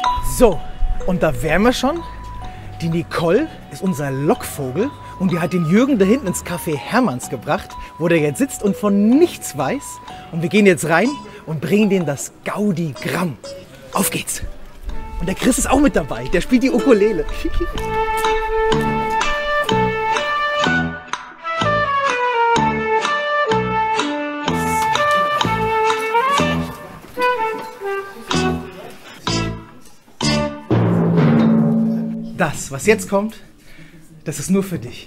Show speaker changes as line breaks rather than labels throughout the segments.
So, und da wären wir schon. Die Nicole ist unser Lockvogel und die hat den Jürgen da hinten ins Café Hermanns gebracht, wo der jetzt sitzt und von nichts weiß. Und wir gehen jetzt rein und bringen denen das Gaudi-Gramm. Auf geht's! Und der Chris ist auch mit dabei, der spielt die Ukulele. Das, was jetzt kommt, das ist nur für dich.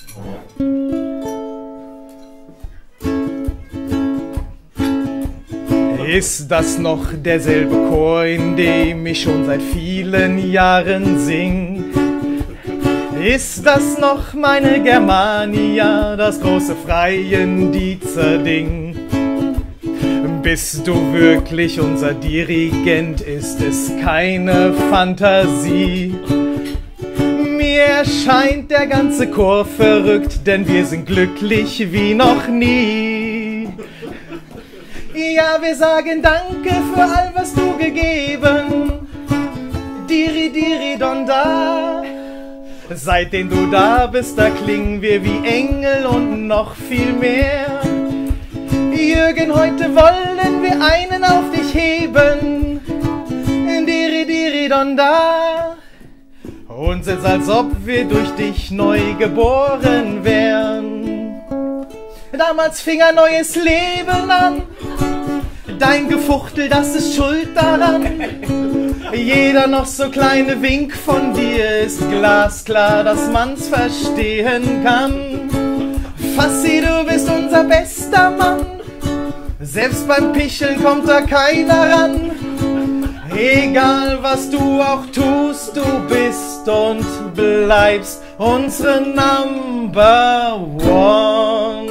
Ist das noch derselbe Chor, in dem ich schon seit vielen Jahren sing? Ist das noch meine Germania, das große Freiendiezer Ding? Bist du wirklich unser Dirigent, ist es keine Fantasie? Mir erscheint der ganze Chor verrückt, denn wir sind glücklich wie noch nie. Ja, wir sagen Danke für all, was du gegeben. Diri, diri, don da. Seitdem du da bist, da klingen wir wie Engel und noch viel mehr. Jürgen, heute wollen wir einen auf dich heben. Diri, diri, don da. Uns ist, als ob wir durch dich neu geboren wären. Damals fing ein neues Leben an. Dein Gefuchtel, das ist schuld daran. Jeder noch so kleine Wink von dir ist glasklar, dass man's verstehen kann. Fassi, du bist unser bester Mann. Selbst beim Picheln kommt da keiner ran. Egal was du auch tust, du bist und bleibst unsere Number One.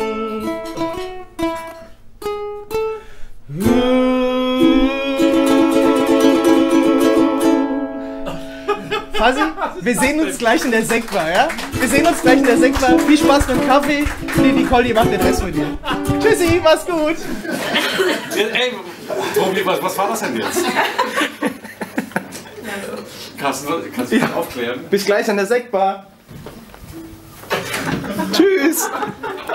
Fasi, wir sehen uns gleich in der Sektbar, ja? Wir sehen uns gleich in der Sektbar. Viel Spaß mit dem Kaffee. Die Nicole, die macht den Rest mit dir. Tschüssi, mach's gut.
Ey, was war das denn jetzt? Kannst du mich aufklären?
Bis gleich an der Sektbar. Tschüss.